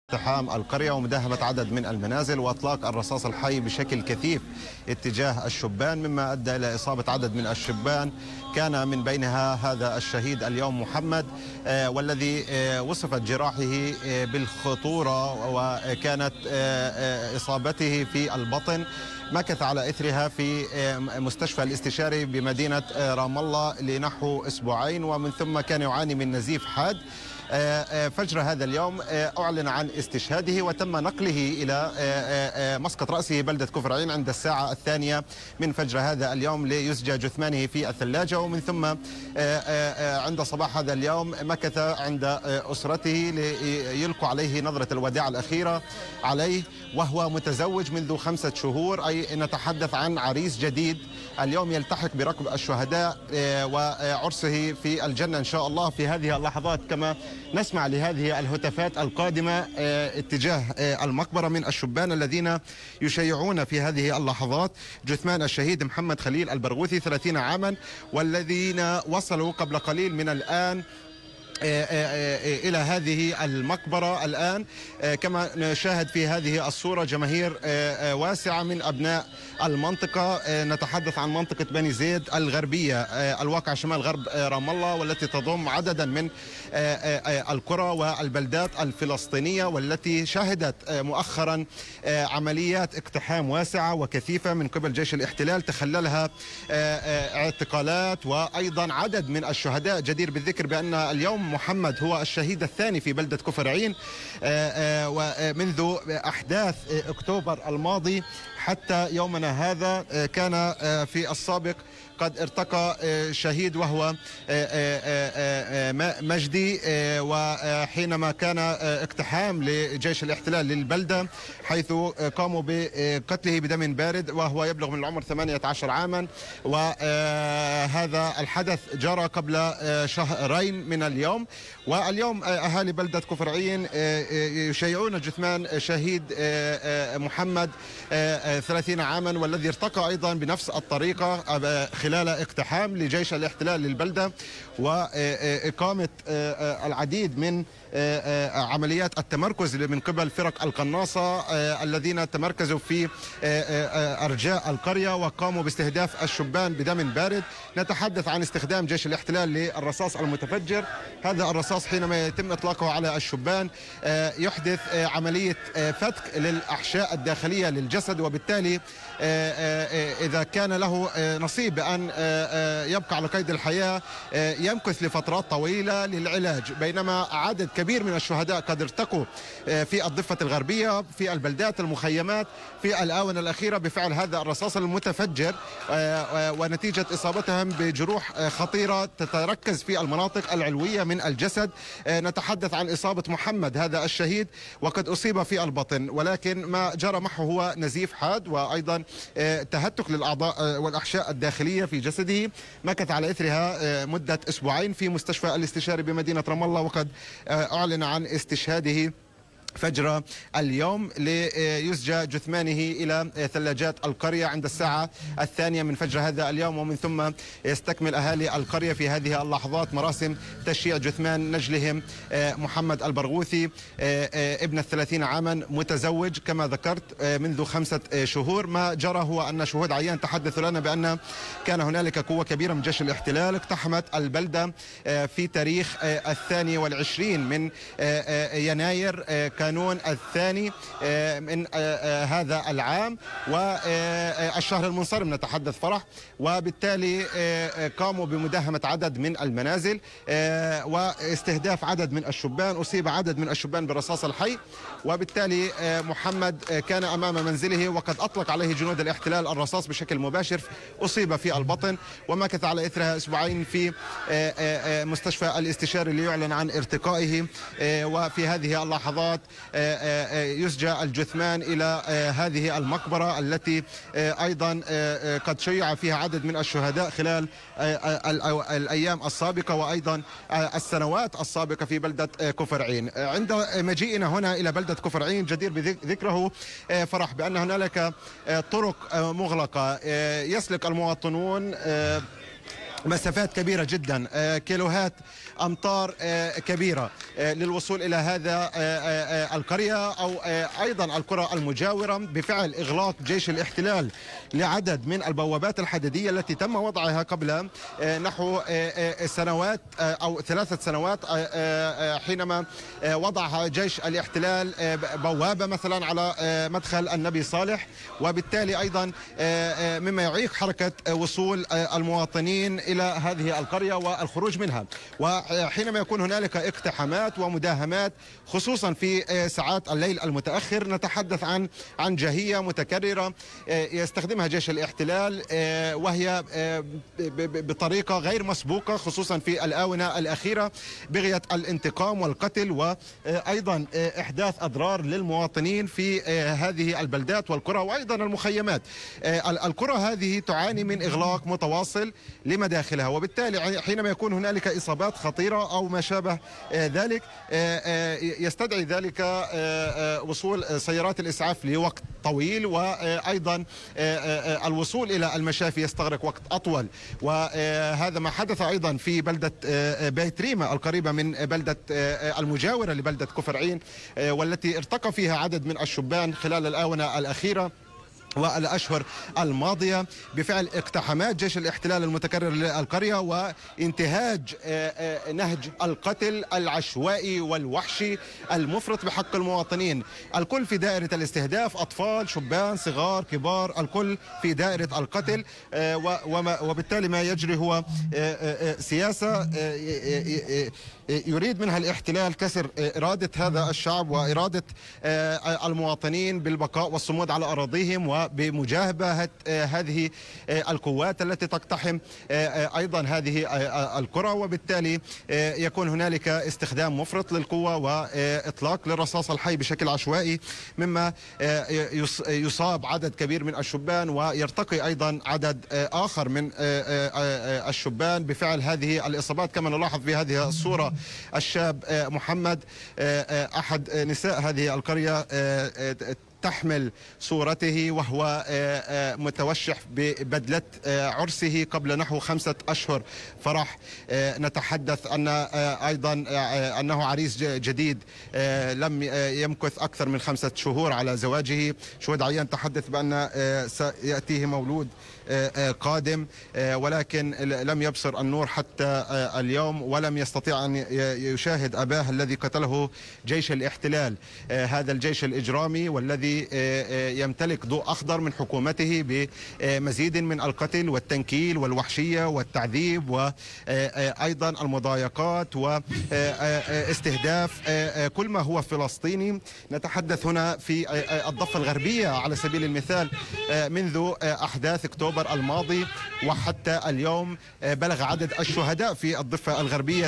اقتحام القرية ومداهمة عدد من المنازل وإطلاق الرصاص الحي بشكل كثيف اتجاه الشبان، مما أدى إلى إصابة عدد من الشبان، كان من بينها هذا الشهيد اليوم محمد، والذي وصفت جراحه بالخطورة، وكانت إصابته في البطن مكث على إثرها في مستشفى الاستشاري بمدينة رام الله لنحو أسبوعين، ومن ثم كان يعاني من نزيف حاد. فجر هذا اليوم أعلن عن استشهاده وتم نقله إلى مسقط رأسه بلدة كفر عين عند الساعة 2 من فجر هذا اليوم ليسجى جثمانه في الثلاجة، ومن ثم عند صباح هذا اليوم مكث عند أسرته ليلقوا عليه نظرة الوداع الأخيرة عليه، وهو متزوج منذ 5 شهور، أي نتحدث عن عريس جديد اليوم يلتحق بركب الشهداء وعرسه في الجنة إن شاء الله في هذه اللحظات. كما نسمع لهذه الهتافات القادمة اتجاه المقبرة من الشبان الذين يشيعون في هذه اللحظات جثمان الشهيد محمد خليل البرغوثي 30 عاما، والذين وصلوا قبل قليل من الآن إلى هذه المقبرة الآن. كما نشاهد في هذه الصورة جماهير واسعة من أبناء المنطقة، نتحدث عن منطقة بني زيد الغربية الواقع شمال غرب رام الله، والتي تضم عددا من القرى والبلدات الفلسطينية، والتي شهدت مؤخرا عمليات اقتحام واسعة وكثيفة من قبل جيش الاحتلال تخللها اعتقالات وأيضا عدد من الشهداء. جدير بالذكر بأن اليوم محمد هو الشهيد الثاني في بلدة كفر عين، ومنذ أحداث أكتوبر الماضي حتى يومنا هذا كان في السابق قد ارتقى شهيد وهو مجدي، وحينما كان اقتحام لجيش الاحتلال للبلدة حيث قاموا بقتله بدم بارد وهو يبلغ من العمر 18 عاما، وهذا الحدث جرى قبل شهرين من اليوم. واليوم أهالي بلدة كفر عين يشيعون جثمان شهيد محمد 30 عاما، والذي ارتقى أيضا بنفس الطريقة خلال اقتحام لجيش الاحتلال للبلدة وإقامة العديد من عمليات التمركز من قبل فرق القناصة الذين تمركزوا في أرجاء القرية وقاموا باستهداف الشبان بدم بارد. نتحدث عن استخدام جيش الاحتلال للرصاص المتفجر. هذا الرصاص حينما يتم إطلاقه على الشبان يحدث عملية فتك للأحشاء الداخلية للجسد، وبالتالي إذا كان له نصيب بأن يبقى على قيد الحياة يمكث لفترات طويلة للعلاج، بينما عدد كبير من الشهداء قد ارتقوا في الضفة الغربية في البلدات المخيمات في الآونة الأخيرة بفعل هذا الرصاص المتفجر، ونتيجة إصابتهم بجروح خطيرة تتركز في المناطق العلوية من الجسد. نتحدث عن إصابة محمد هذا الشهيد وقد أصيب في البطن، ولكن ما جرى معه هو نزيف حاد وأيضا تهتك للأعضاء والأحشاء الداخلية في جسده. مكث على إثرها مدة أسبوعين في مستشفى الاستشاري بمدينة رام الله، وقد أعلن عن استشهاده فجر اليوم ليسجى جثمانه إلى ثلاجات القرية عند الساعة 2 من فجر هذا اليوم، ومن ثم يستكمل أهالي القرية في هذه اللحظات مراسم تشييع جثمان نجلهم محمد البرغوثي ابن 30 عاما متزوج كما ذكرت منذ 5 شهور. ما جرى هو أن شهود عيان تحدثوا لنا بأن كان هنالك قوة كبيرة من جيش الاحتلال اقتحمت البلدة في تاريخ 22 من يناير كانون الثاني من هذا العام، والشهر المنصرم نتحدث فرح، وبالتالي قاموا بمداهمة عدد من المنازل واستهداف عدد من الشبان. أصيب عدد من الشبان بالرصاص الحي، وبالتالي محمد كان أمام منزله وقد أطلق عليه جنود الاحتلال الرصاص بشكل مباشر، أصيب في البطن ومكث على إثرها أسبوعين في مستشفى الاستشاري ليعلن عن ارتقائه. وفي هذه اللحظات يسجى الجثمان إلى هذه المقبرة التي أيضا قد شيع فيها عدد من الشهداء خلال الأيام السابقة وأيضا السنوات السابقة في بلدة كفر عين. عند مجيئنا هنا إلى بلدة كفر عين جدير بذكره فرح بأن هنالك طرق مغلقة يسلك المواطنون مسافات كبيرة جدا، كيلوهات أمتار كبيرة للوصول إلى هذا القرية أو أيضا القرى المجاورة، بفعل إغلاق جيش الاحتلال لعدد من البوابات الحديدية التي تم وضعها قبل نحو سنوات أو 3 سنوات، حينما وضع جيش الاحتلال بوابة مثلا على مدخل النبي صالح، وبالتالي أيضا مما يعيق حركة وصول المواطنين إلى هذه القرية والخروج منها. وحينما يكون هنالك اقتحامات ومداهمات خصوصا في ساعات الليل المتأخر، نتحدث عن جهية متكررة يستخدمها جيش الاحتلال، وهي بطريقة غير مسبوقة خصوصا في الآونة الأخيرة، بغية الانتقام والقتل وأيضا إحداث أضرار للمواطنين في هذه البلدات والقرى وأيضا المخيمات. القرى هذه تعاني من إغلاق متواصل لمداخلها، وبالتالي حينما يكون هنالك إصابات خطيرة أو ما شابه ذلك يستدعي ذلك وصول سيارات الإسعاف لوقت طويل، وأيضا الوصول إلى المشافي يستغرق وقت أطول. وهذا ما حدث أيضا في بلدة بيت ريمة القريبة من بلدة المجاورة لبلدة كفر عين، والتي ارتقى فيها عدد من الشبان خلال الآونة الأخيرة والأشهر الماضية بفعل اقتحامات جيش الاحتلال المتكرر للقرية وانتهاج نهج القتل العشوائي والوحشي المفرط بحق المواطنين. الكل في دائرة الاستهداف، أطفال، شبان، صغار، كبار، الكل في دائرة القتل. وبالتالي ما يجري هو سياسة يريد منها الاحتلال كسر إرادة هذا الشعب وإرادة المواطنين بالبقاء والصمود على أراضيهم وبمجابهة هذه القوات التي تقتحم أيضا هذه القرى، وبالتالي يكون هنالك استخدام مفرط للقوة وإطلاق للرصاص الحي بشكل عشوائي، مما يصاب عدد كبير من الشبان ويرتقي أيضا عدد آخر من الشبان بفعل هذه الإصابات، كما نلاحظ في هذه الصورة الشاب محمد أحد نساء هذه القرية تحمل صورته وهو متوشح ببدلة عرسه قبل نحو 5 أشهر فرح. نتحدث أن أيضا أنه عريس جديد لم يمكث أكثر من 5 شهور على زواجه. شهود عيان تحدث بأن سيأتيه مولود قادم، ولكن لم يبصر النور حتى اليوم، ولم يستطيع أن يشاهد أباه الذي قتله جيش الاحتلال، هذا الجيش الإجرامي والذي يمتلك ضوء أخضر من حكومته بمزيد من القتل والتنكيل والوحشية والتعذيب وأيضا المضايقات واستهداف كل ما هو فلسطيني. نتحدث هنا في الضفة الغربية على سبيل المثال، منذ أحداث أكتوبر الماضي وحتى اليوم بلغ عدد الشهداء في الضفة الغربية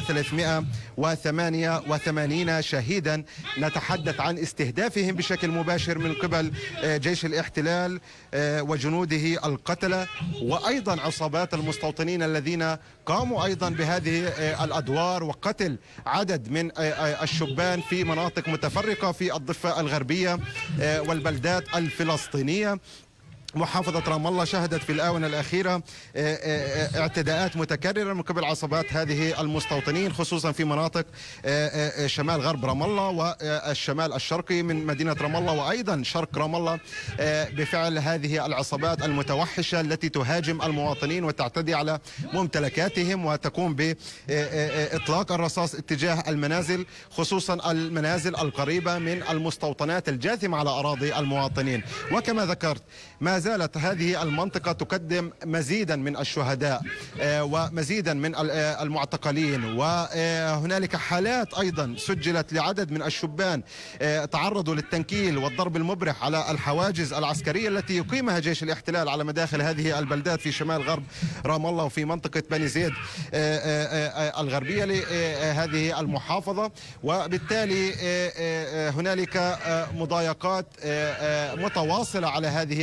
388 شهيدا. نتحدث عن استهدافهم بشكل مباشر من قبل جيش الاحتلال وجنوده القتلة، وأيضا عصابات المستوطنين الذين قاموا أيضا بهذه الأدوار وقتل عدد من الشبان في مناطق متفرقة في الضفة الغربية والبلدات الفلسطينية. محافظة رام الله شهدت في الآونة الأخيرة اعتداءات متكررة من قبل عصابات هذه المستوطنين، خصوصا في مناطق شمال غرب رام الله والشمال الشرقي من مدينة رام الله وأيضا شرق رام الله، بفعل هذه العصابات المتوحشة التي تهاجم المواطنين وتعتدي على ممتلكاتهم وتقوم بإطلاق الرصاص اتجاه المنازل، خصوصا المنازل القريبة من المستوطنات الجاثمة على أراضي المواطنين. وكما ذكرت ما زالت هذه المنطقة تقدم مزيدا من الشهداء ومزيدا من المعتقلين، وهنالك حالات أيضا سجلت لعدد من الشبان تعرضوا للتنكيل والضرب المبرح على الحواجز العسكرية التي يقيمها جيش الاحتلال على مداخل هذه البلدات في شمال غرب رام الله وفي منطقة بني زيد الغربية لهذه المحافظة. وبالتالي هنالك مضايقات متواصلة على هذه المناطق،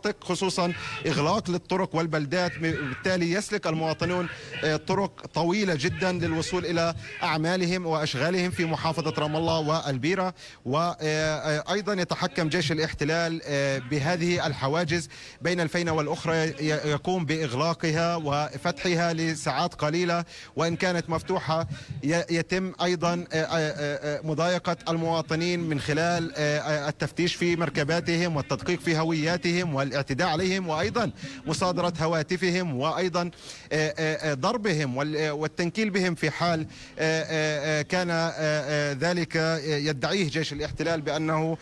المناطق، خصوصا إغلاق للطرق والبلدات، بالتالي يسلك المواطنون طرق طويلة جدا للوصول إلى أعمالهم وأشغالهم في محافظة رام الله والبيرة. وأيضا يتحكم جيش الاحتلال بهذه الحواجز بين الفينة والأخرى، يقوم بإغلاقها وفتحها لساعات قليلة، وإن كانت مفتوحة يتم أيضا مضايقة المواطنين من خلال التفتيش في مركباتهم والتدقيق في هوياتهم والاعتداء عليهم، وأيضا مصادرة هواتفهم، وأيضا ضربهم والتنكيل بهم في حال كان ذلك يدعيه جيش الاحتلال بأنه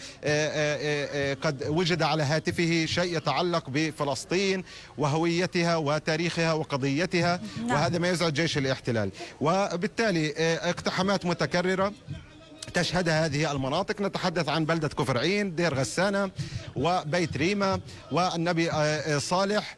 قد وجد على هاتفه شيء يتعلق بفلسطين وهويتها وتاريخها وقضيتها، وهذا ما يزعج جيش الاحتلال. وبالتالي اقتحامات متكررة تشهدها هذه المناطق. نتحدث عن بلدة كفرعين، دير غسانة، وبيت ريمة، والنبي صالح،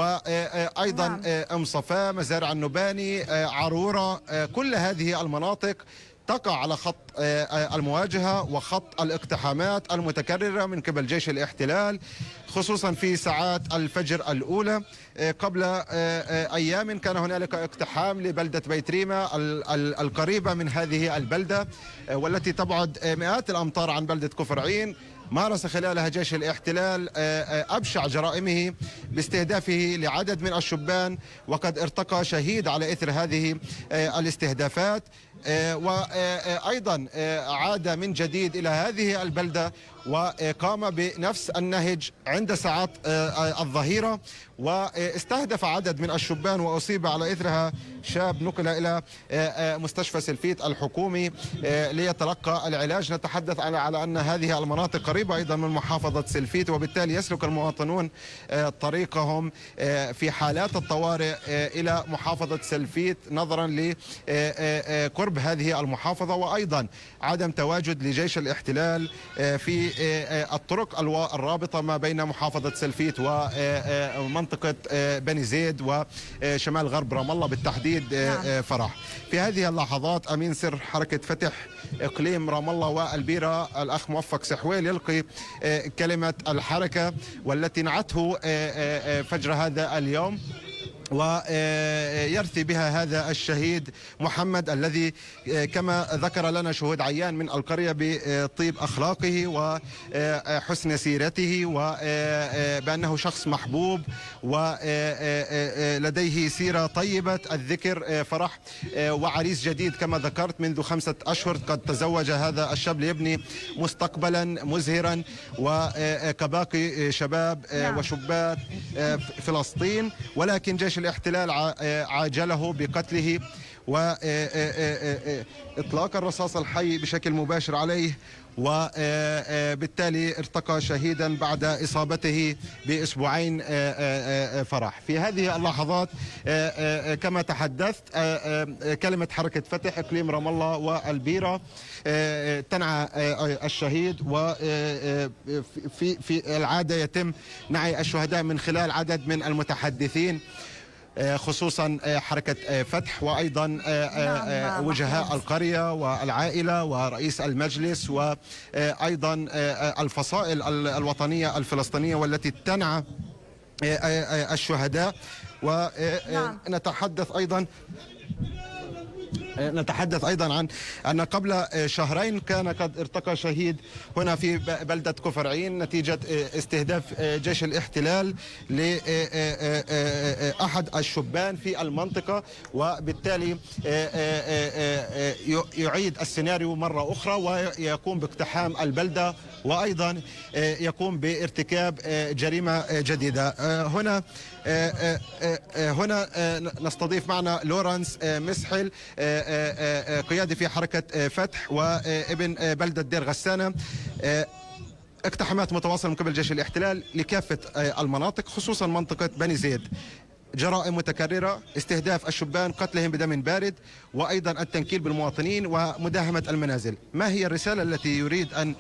وأيضا أم صفا، مزارع النباني، عرورة. كل هذه المناطق تقع على خط المواجهة وخط الاقتحامات المتكررة من قبل جيش الاحتلال، خصوصا في ساعات الفجر الأولى. قبل أيام كان هنالك اقتحام لبلدة بيت ريمة القريبة من هذه البلدة والتي تبعد مئات الأمتار عن بلدة كفرعين. مارس خلالها جيش الاحتلال أبشع جرائمه باستهدافه لعدد من الشبان، وقد ارتقى شهيد على إثر هذه الاستهدافات. وأيضا عاد من جديد إلى هذه البلدة وقام بنفس النهج عند ساعات الظهيرة، واستهدف عدد من الشبان وأصيب على إثرها شاب نقل إلى مستشفى سلفيت الحكومي ليتلقى العلاج. نتحدث على أن هذه المناطق قريبة أيضا من محافظة سلفيت، وبالتالي يسلك المواطنون طريقهم في حالات الطوارئ إلى محافظة سلفيت نظرا لقرب هذه المحافظة، وأيضا عدم تواجد لجيش الاحتلال في الطرق الرابطة ما بين محافظة سلفيت ومنطقة بني زيد وشمال غرب رام الله بالتحديد فرح. في هذه اللحظات أمين سر حركة فتح إقليم رام الله والبيرة الأخ موفق سحويل يلقي كلمة الحركة والتي نعته فجر هذا اليوم، ويرثي بها هذا الشهيد محمد الذي كما ذكر لنا شهود عيان من القرية بطيب أخلاقه وحسن سيرته، وبأنه شخص محبوب ولديه سيرة طيبة الذكر. فرح وعريس جديد كما ذكرت منذ 5 أشهر، قد تزوج هذا الشاب ليبني مستقبلا مزهرا وكباقي شباب وشابات فلسطين، ولكن جيش الاحتلال عاجله بقتله وإطلاق الرصاص الحي بشكل مباشر عليه، وبالتالي ارتقى شهيدا بعد إصابته بأسبوعين فرح. في هذه اللحظات كما تحدثت كلمة حركة فتح إقليم رام الله والبيرة تنعى الشهيد، وفي العادة يتم نعي الشهداء من خلال عدد من المتحدثين خصوصا حركة فتح، وأيضا وجهاء القرية والعائلة ورئيس المجلس، وأيضا الفصائل الوطنية الفلسطينية والتي تنعى الشهداء. ونتحدث أيضا عن أن قبل شهرين كان قد ارتقى شهيد هنا في بلدة كفرعين نتيجة استهداف جيش الاحتلال لأحد الشبان في المنطقة، وبالتالي يعيد السيناريو مرة أخرى ويقوم باقتحام البلدة، وأيضا يقوم بارتكاب جريمة جديدة. هنا نستضيف معنا لورانس مسحل قيادي في حركة فتح وابن بلدة دير غسانة. اقتحامات متواصلة من قبل جيش الاحتلال لكافة المناطق خصوصا منطقة بني زيد، جرائم متكررة، استهداف الشبان، قتلهم بدم بارد، وأيضا التنكيل بالمواطنين ومداهمة المنازل. ما هي الرسالة التي يريد أن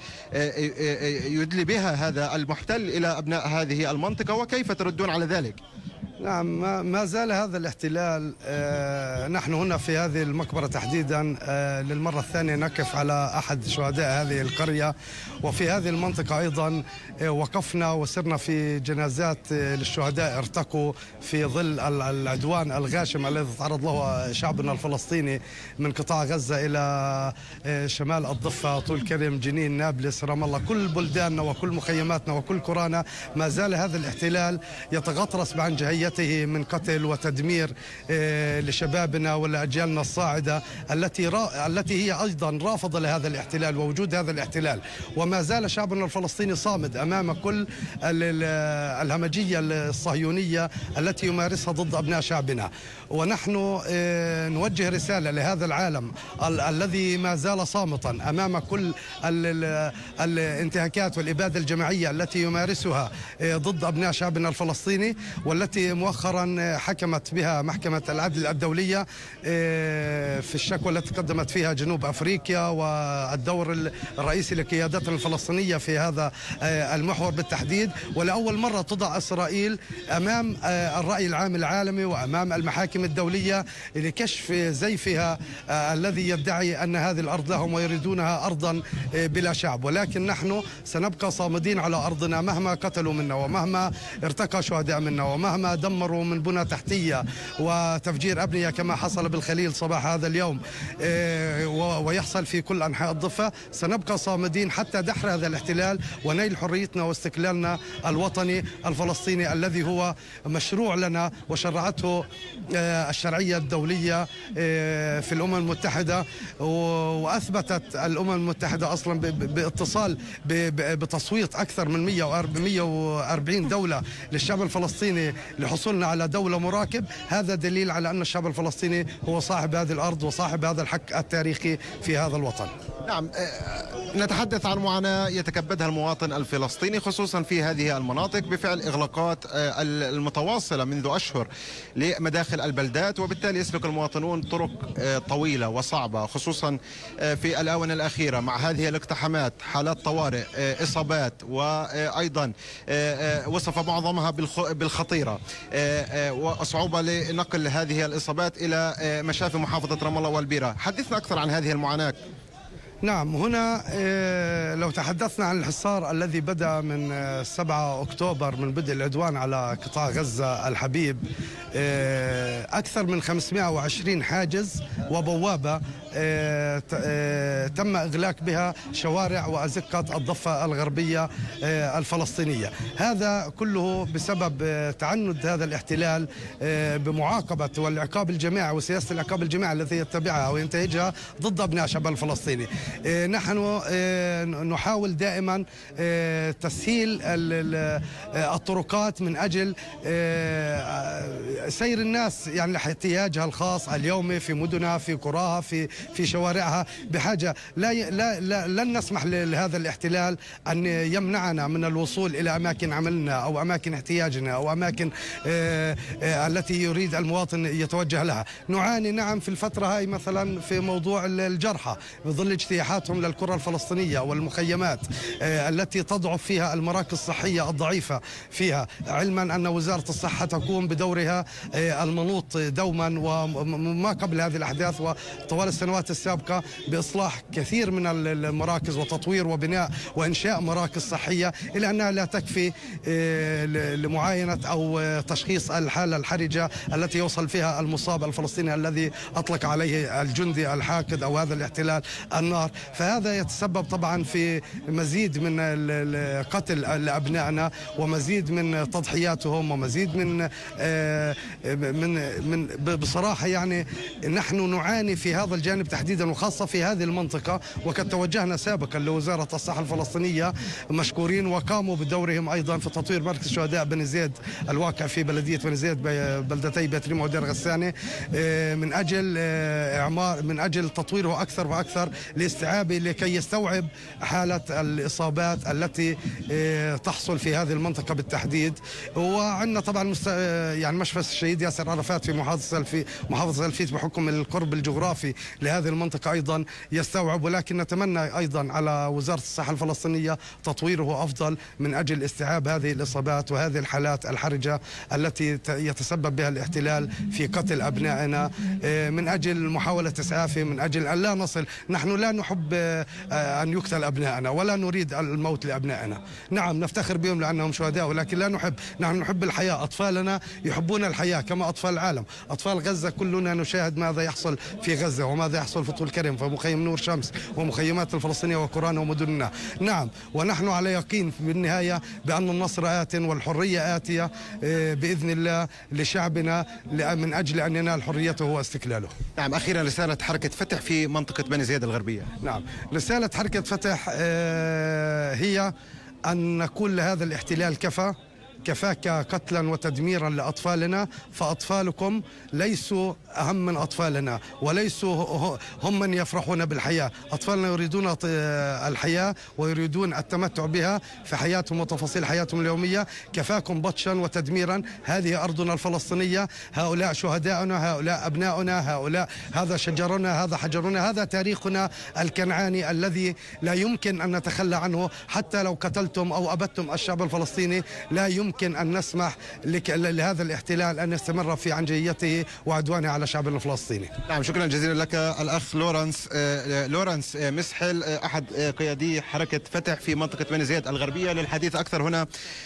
يدلي بها هذا المحتل إلى أبناء هذه المنطقة، وكيف تردون على ذلك؟ نعم، ما زال هذا الاحتلال. نحن هنا في هذه المقبرة تحديدا للمرة الثانية نقف على أحد شهداء هذه القرية، وفي هذه المنطقة أيضا وقفنا وسرنا في جنازات للشهداء ارتقوا في ظل العدوان الغاشم الذي تعرض له شعبنا الفلسطيني من قطاع غزة إلى شمال الضفة، طول كرم، جنين، نابلس، رام الله، كل بلداننا وكل مخيماتنا وكل قرانا. ما زال هذا الاحتلال يتغطرس بعنجهيته من قتل وتدمير لشبابنا ولأجيالنا الصاعدة التي هي أيضا رافضة لهذا الاحتلال ووجود هذا الاحتلال. وما زال شعبنا الفلسطيني صامد أمام كل الهمجية الصهيونية التي يمارسها ضد أبناء شعبنا. ونحن نوجه رسالة لهذا العالم الذي ما زال صامتا أمام كل الانتهاكات والإبادة الجماعية التي يمارسها ضد أبناء شعبنا الفلسطيني، والتي مؤخرا حكمت بها محكمة العدل الدولية في الشكوى التي قدمت فيها جنوب أفريقيا والدور الرئيسي لقيادتنا الفلسطينية في هذا المحور بالتحديد. ولأول مرة تضع إسرائيل أمام الرأي العام العالمي وأمام المحاكم الدولية لكشف زيفها الذي يدعي أن هذه الأرض لهم ويريدونها أرضا بلا شعب. ولكن نحن سنبقى صامدين على أرضنا مهما قتلوا منا ومهما ارتقى شهداء منا ومهما دمروا من بنى تحتية وتفجير أبنية كما حصل بالخليل صباح هذا اليوم ويحصل في كل أنحاء الضفة. سنبقى صامدين حتى دحر هذا الاحتلال ونيل حريتنا واستقلالنا الوطني الفلسطيني الذي هو مشروع لنا وشرعته الشرعية الدولية في الأمم المتحدة. وأثبتت الأمم المتحدة أصلا باتصال بتصويت أكثر من 140 دولة للشعب الفلسطيني لحصولنا على دولة مراكب. هذا دليل على أن الشعب الفلسطيني هو صاحب هذه الأرض وصاحب هذا الحق التاريخي في هذا الوطن. نعم، نتحدث عن معاناة يتكبدها المواطن الفلسطيني خصوصا في هذه المناطق بفعل إغلاقات المتواصلة منذ أشهر لمداخل البلدات، وبالتالي يسلك المواطنون طرق طويلة وصعبة خصوصا في الآونة الأخيرة مع هذه الاقتحامات، حالات طوارئ، إصابات، وأيضا وصف معظمها بالخطيرة وصعوبة لنقل هذه الإصابات إلى مشافي محافظة رام الله والبيرة. حدثنا أكثر عن هذه المعاناة. نعم، هنا لو تحدثنا عن الحصار الذي بدأ من 7 أكتوبر من بدء العدوان على قطاع غزة الحبيب، أكثر من 520 حاجز وبوابة تم إغلاق بها شوارع وأزقة الضفة الغربية الفلسطينية. هذا كله بسبب تعنت هذا الاحتلال بمعاقبة والعقاب الجماعي وسياسة العقاب الجماعي التي يتبعها وينتهجها ضد أبناء الشعب الفلسطيني. نحن نحاول دائما تسهيل الطرقات من أجل سير الناس يعني احتياجها الخاص اليومي في مدنها، في قراها، في شوارعها، بحاجة لن نسمح لهذا الاحتلال أن يمنعنا من الوصول إلى أماكن عملنا أو أماكن احتياجنا أو أماكن التي يريد المواطن يتوجه لها. نعاني نعم في الفترة هاي مثلا في موضوع الجرحى بظل اجتياحاتهم للقرى الفلسطينية والمخيمات التي تضعف فيها المراكز الصحية الضعيفة فيها، علما أن وزارة الصحة تقوم بدورها المنوط دوما وما قبل هذه الأحداث وطوال السنوات السابقة بإصلاح كثير من المراكز وتطوير وبناء وإنشاء مراكز صحية، إلا أنها لا تكفي لمعاينة أو تشخيص الحالة الحرجة التي يوصل فيها المصاب الفلسطيني الذي أطلق عليه الجندي الحاقد أو هذا الاحتلال النار. فهذا يتسبب طبعا في مزيد من القتل لأبنائنا ومزيد من تضحياتهم ومزيد من بصراحة يعني نحن نعاني في هذا الجانب تحديدا وخاصة في هذه المنطقة. وقد توجهنا سابقا لوزارة الصحة الفلسطينية مشكورين وقاموا بدورهم أيضا في تطوير مركز شهداء بني زيد الواقع في بلدية بني زيد بلدتي بيت ريم ودير غسانة من أجل تطويره أكثر وأكثر استيعابي لكي يستوعب حالة الإصابات التي تحصل في هذه المنطقة بالتحديد. وعندنا طبعا يعني مشفى الشهيد ياسر عرفات في محافظة الفيت بحكم القرب الجغرافي لهذه المنطقة أيضا يستوعب، ولكن نتمنى أيضا على وزارة الصحة الفلسطينية تطويره أفضل من أجل استيعاب هذه الإصابات وهذه الحالات الحرجة التي يتسبب بها الاحتلال في قتل أبنائنا، من أجل محاولة إسعافهم، من أجل أن لا نصل. نحن لا نحب أن يقتل أبنائنا ولا نريد الموت لأبنائنا. نعم نفتخر بهم لأنهم شهداء، ولكن لا نحن نحب الحياة. أطفالنا يحبون الحياة كما أطفال العالم. أطفال غزة كلنا نشاهد ماذا يحصل في غزة وماذا يحصل في طول كرم ومخيم نور شمس ومخيمات الفلسطينية وقرانا ومدننا. نعم، ونحن على يقين بالنهاية بأن النصر آت والحرية آتية بإذن الله لشعبنا من أجل أن ينال حريته واستقلاله. نعم، أخيرا رسالة حركة فتح في منطقة بني زياد الغربية. نعم، رسالة حركة فتح هي أن نقول لهذا الاحتلال كفاك قتلا وتدميرا لأطفالنا، فأطفالكم ليسوا أهم من أطفالنا وليسوا هم من يفرحون بالحياة. أطفالنا يريدون الحياة ويريدون التمتع بها في حياتهم وتفاصيل حياتهم اليومية. كفاكم بطشا وتدميرا. هذه أرضنا الفلسطينية، هؤلاء شهداؤنا، هؤلاء أبناؤنا، هذا شجرنا، هذا حجرنا، هذا تاريخنا الكنعاني الذي لا يمكن أن نتخلى عنه. حتى لو قتلتم أو أبدتم الشعب الفلسطيني لا يمكن أن نسمح لهذا الاحتلال أن يستمر في عنجهيته وعدوانه على شعبنا الفلسطيني. نعم، شكرا جزيلا لك الأخ لورنس مسحل، أحد قيادي حركة فتح في منطقة بني زياد الغربية. للحديث أكثر هنا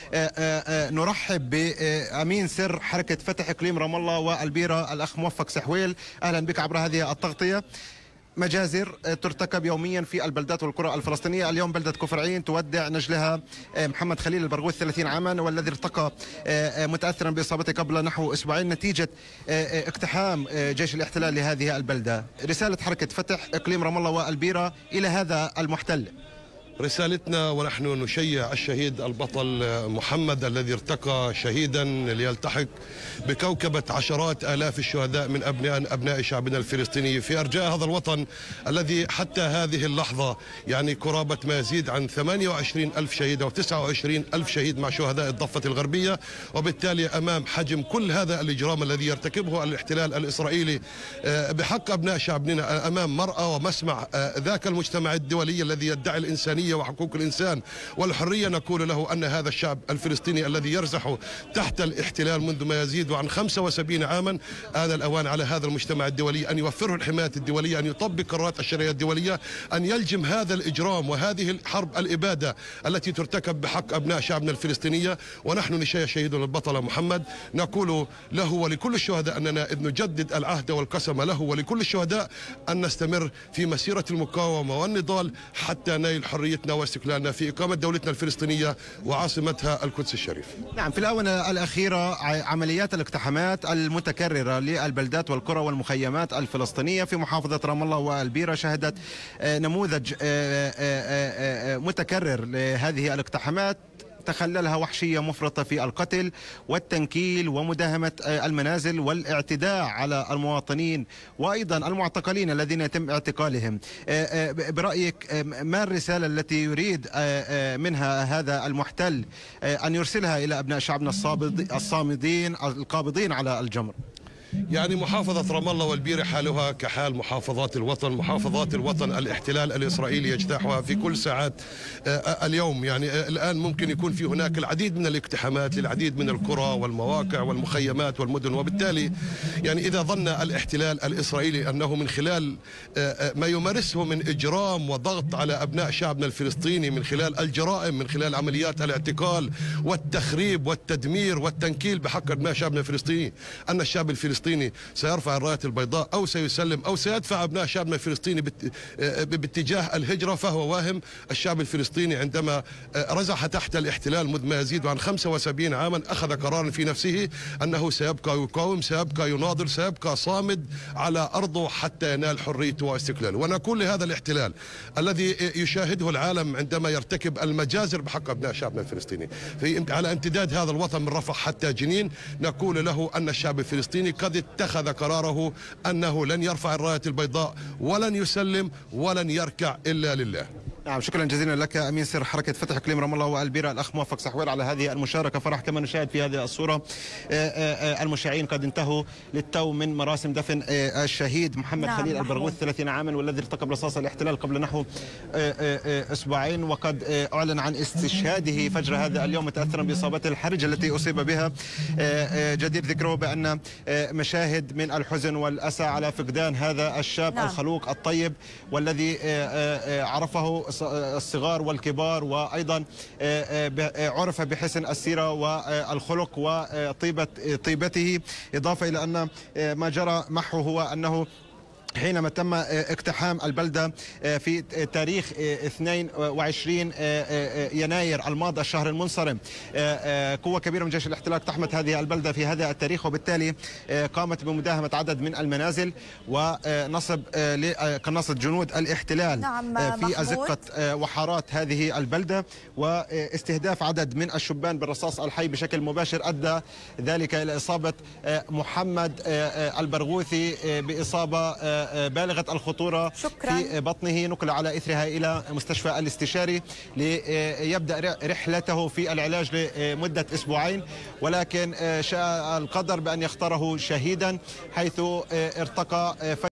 نرحب بأمين سر حركة فتح إقليم رام الله والبيرة الأخ موفق سحويل. أهلا بك عبر هذه التغطية. مجازر ترتكب يوميا في البلدات والقرى الفلسطينية. اليوم بلدة كفر عين تودع نجلها محمد خليل البرغوث 30 عاما، والذي ارتقى متأثرا بإصابته قبل نحو أسبوعين نتيجة اقتحام جيش الاحتلال لهذه البلدة. رسالة حركة فتح إقليم رام الله والبيرة إلى هذا المحتل. رسالتنا ونحن نشيع الشهيد البطل محمد الذي ارتقى شهيدا ليلتحق بكوكبة عشرات آلاف الشهداء من أبناء شعبنا الفلسطيني في أرجاء هذا الوطن الذي حتى هذه اللحظة يعني قرابة ما يزيد عن 28 ألف شهيد أو 29 ألف شهيد مع شهداء الضفة الغربية. وبالتالي أمام حجم كل هذا الإجرام الذي يرتكبه الاحتلال الإسرائيلي بحق أبناء شعبنا، أمام مرأى ومسمع ذاك المجتمع الدولي الذي يدعي الإنسانية وحقوق الإنسان والحرية، نقول له أن هذا الشعب الفلسطيني الذي يرزح تحت الاحتلال منذ ما يزيد عن 75 عاما، آن الأوان على هذا المجتمع الدولي أن يوفره الحماية الدولية، أن يطبق قرارات الشرعية الدولية، أن يلجم هذا الإجرام وهذه الحرب الإبادة التي ترتكب بحق أبناء شعبنا الفلسطينية. ونحن نشيع شهيدنا البطل محمد، نقول له ولكل الشهداء أننا إذ نجدد العهد والقسم له ولكل الشهداء أن نستمر في مسيرة المقاومة والنضال حتى نيل حرية واستقلالنا في إقامة دولتنا الفلسطينية وعاصمتها القدس الشريف. نعم، في الآونة الأخيرة عمليات الاقتحامات المتكررة للبلدات والقرى والمخيمات الفلسطينية في محافظة رام الله والبيرة شهدت نموذج متكرر لهذه الاقتحامات تخللها وحشية مفرطة في القتل والتنكيل ومداهمة المنازل والاعتداء على المواطنين وأيضا المعتقلين الذين يتم اعتقالهم. برأيك ما الرسالة التي يريد منها هذا المحتل أن يرسلها إلى أبناء شعبنا الصامدين القابضين على الجمر؟ يعني محافظة رام الله والبيرة حالها كحال محافظات الوطن. محافظات الوطن الاحتلال الإسرائيلي يجتاحها في كل ساعات اليوم. يعني الآن ممكن يكون في هناك العديد من الاقتحامات للعديد من القرى والمواقع والمخيمات والمدن. وبالتالي يعني إذا ظن الاحتلال الإسرائيلي أنه من خلال ما يمارسه من إجرام وضغط على أبناء شعبنا الفلسطيني من خلال الجرائم، من خلال عمليات الاعتقال والتخريب والتدمير والتنكيل بحق أبناء شعبنا الفلسطيني، أن الشعب الفلسطيني سيرفع الراية البيضاء أو سيسلم أو سيدفع أبناء شعبنا الفلسطيني باتجاه الهجرة، فهو واهم. الشعب الفلسطيني عندما رزح تحت الاحتلال منذ ما يزيد عن 75 عاما أخذ قرارا في نفسه أنه سيبقى يقاوم، سيبقى يناضل، سيبقى صامد على أرضه حتى ينال حريته واستقلاله. ونقول لهذا الاحتلال الذي يشاهده العالم عندما يرتكب المجازر بحق أبناء شعبنا الفلسطيني على امتداد هذا الوطن من رفح حتى جنين، نقول له أن الشعب الفلسطيني قد وقد اتخذ قراره أنه لن يرفع الراية البيضاء ولن يسلم ولن يركع إلا لله. نعم، شكرا جزيلا لك أمين سر حركة فتح إقليم رام الله والبيرة الأخ موفق سحوير على هذه المشاركة. فرح كما نشاهد في هذه الصورة المشيعين قد انتهوا للتو من مراسم دفن الشهيد محمد خليل البرغوث 30 عاما، والذي ارتكب رصاص الاحتلال قبل نحو أسبوعين، وقد أعلن عن استشهاده فجر هذا اليوم متأثرا بإصابته الحرجة التي أصيب بها. جدير ذكره بأن مشاهد من الحزن والأسى على فقدان هذا الشاب الخلوق الطيب، والذي عرفه الصغار والكبار، وأيضا عرف بحسن السيرة والخلق وطيبته، إضافة إلى أن ما جرى معه هو أنه حينما تم اقتحام البلدة في تاريخ 22 يناير الماضي الشهر المنصرم، قوة كبيرة من جيش الاحتلال اقتحمت هذه البلدة في هذا التاريخ، وبالتالي قامت بمداهمة عدد من المنازل ونصب قناصة جنود الاحتلال في أزقة وحارات هذه البلدة، واستهداف عدد من الشبان بالرصاص الحي بشكل مباشر أدى ذلك إلى إصابة محمد البرغوثي بإصابة بالغة الخطورة في بطنه، نقل على إثرها إلى مستشفى الاستشاري ليبدأ رحلته في العلاج لمدة أسبوعين، ولكن شاء القدر بأن يختاره شهيدا، حيث ارتقى